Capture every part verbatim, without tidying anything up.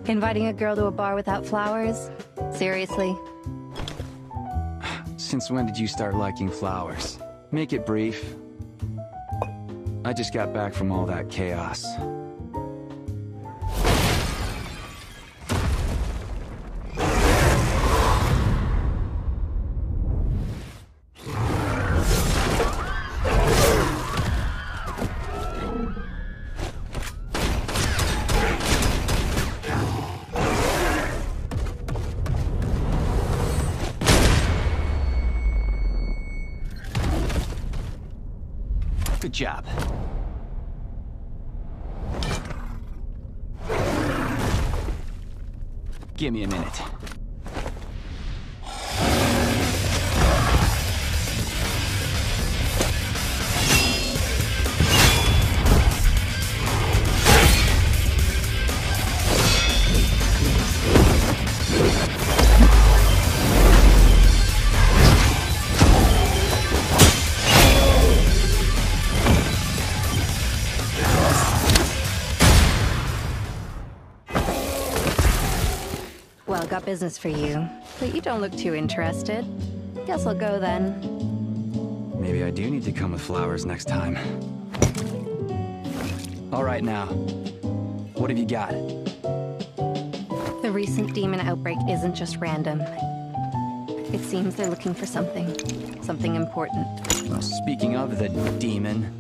Inviting a girl to a bar without flowers? Seriously? Since when did you start liking flowers? Make it brief. I just got back from all that chaos. Good job. Give me a minute. Well, got business for you, but you don't look too interested. Guess I'll go then. Maybe I do need to come with flowers next time. All right, now. What have you got? The recent demon outbreak isn't just random. It seems they're looking for something. Something important. Well, speaking of the demon...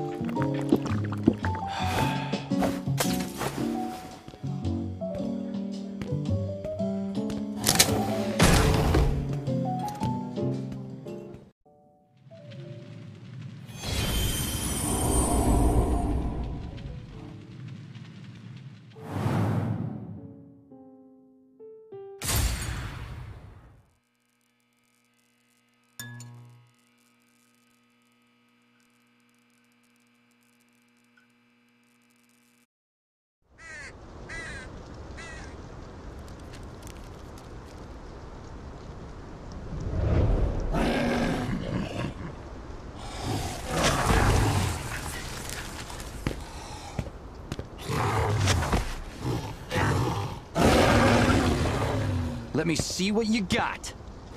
Let me see what you got.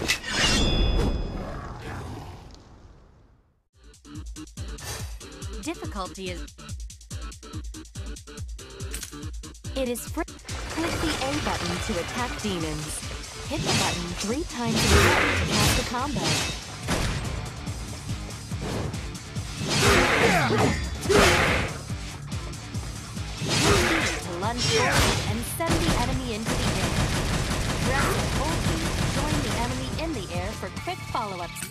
Difficulty is... It is free. Click the A button to attack demons. Hit the button three times in a row to cast a combo. Use to lunge forward and send the enemy into the air. Press and hold B to join the enemy in the air for quick follow-ups.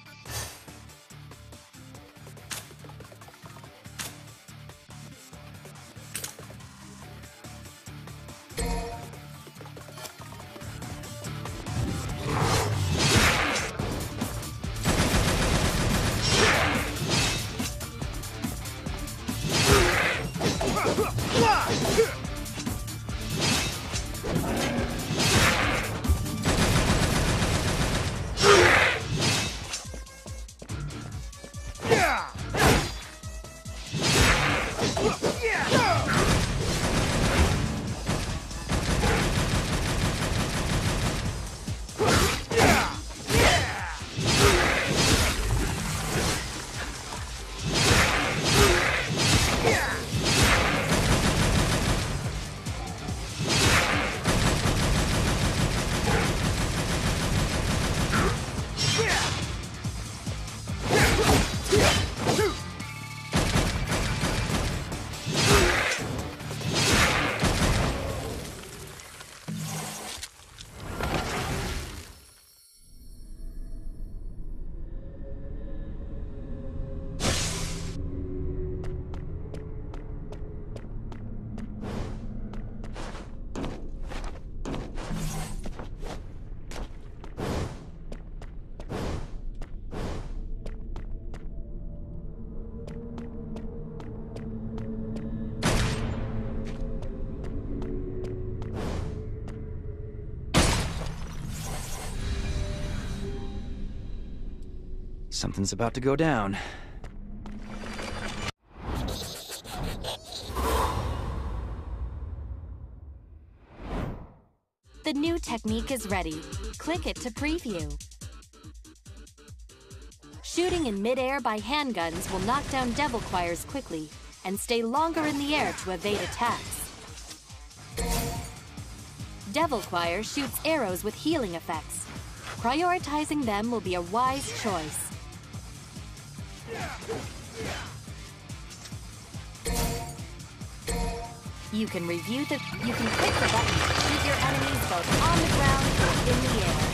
Something's about to go down. Use the A button to attack demons. Hit the button three times in a row to cast a combo. Use the A button to join the enemy in the air for quick follow-ups. Quick use to lunge forward and send the enemy into the air. Press and hold B to join the enemy in the air for quick follow-ups. Something's about to go down. The new technique is ready. Click it to preview. Shooting in mid-air by handguns will knock down devil choirs quickly and stay longer in the air to evade attacks. Devil choir shoots arrows with healing effects. Prioritizing them will be a wise choice. You can review the... You can click the button to shoot your enemies both on the ground or in the air.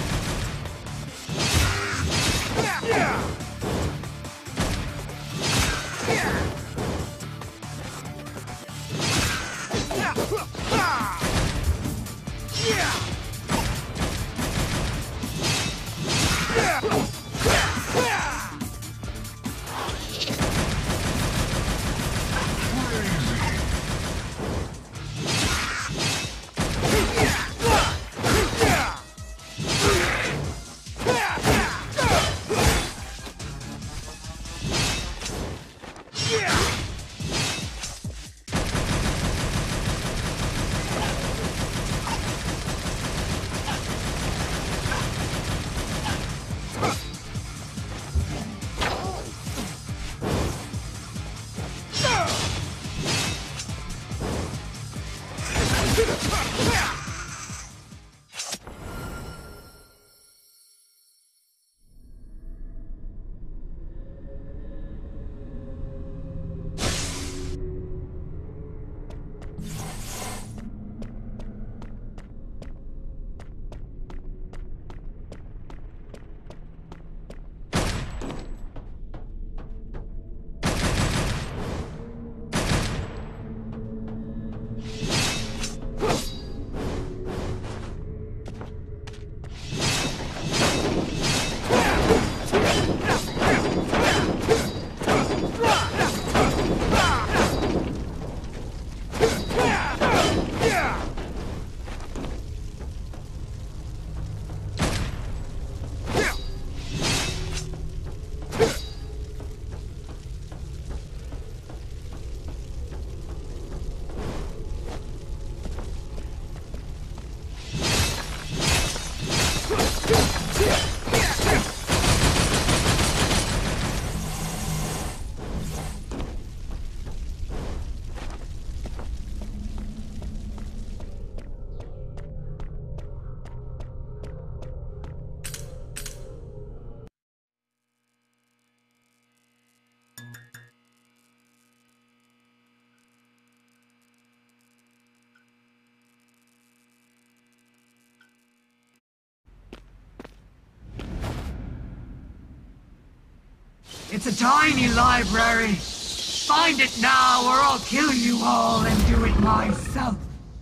It's a tiny library. Find it now or I'll kill you all and do it myself.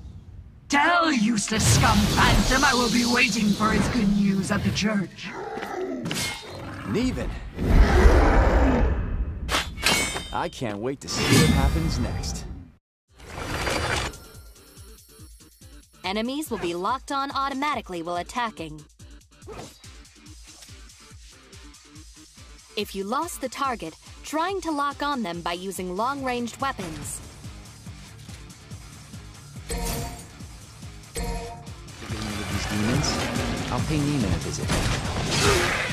Tell useless scum Phantom I will be waiting for his good news at the church. Neven. I can't wait to see what happens next. Enemies will be locked on automatically while attacking. If you lost the target, trying to lock on them by using long-ranged weapons. Getting rid of these demons? I'll pay Neiman a visit.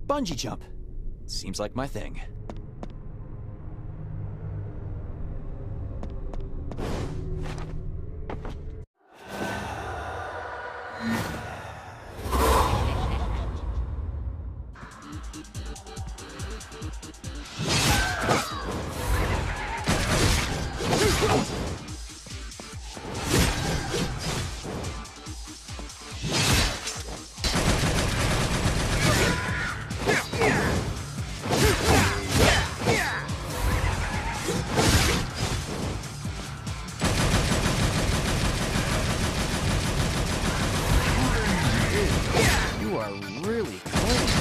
bungee jump. Seems like my thing. You are really clean.